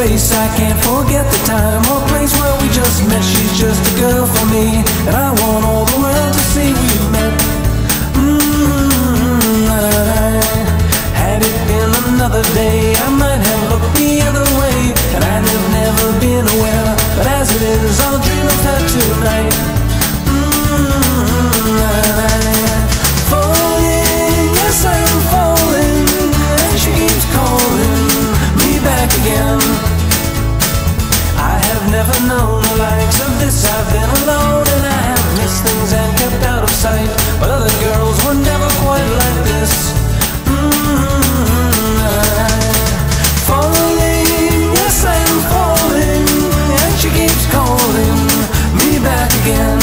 face, I can't forget the time or place where we just met. She's just a girl for me, and I want all the world to see we've met. Had it been another day, I might have looked the other way, and I'd have never been aware. But as it is, I'll dream of her tonight. Falling, yes I'm falling, and she keeps calling me back again. I have never known the likes of this. I've been alone and I have missed things and kept out of sight, but other girls were never quite like this. Falling, yes I'm falling, and she keeps calling me back again.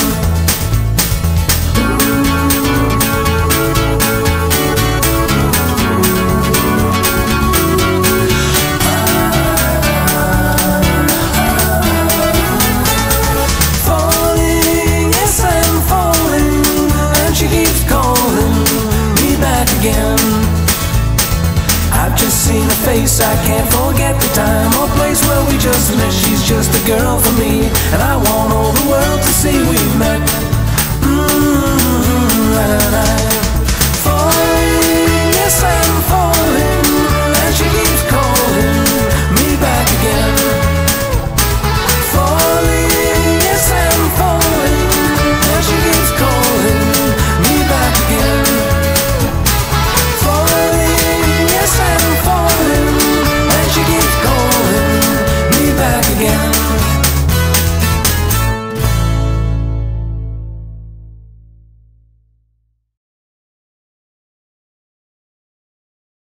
Falling, yes I'm falling, and she keeps calling me back again. I've just seen her face, I can't forget the time or place where we just met. She's just a girl for me, and I want all the world to see we've met.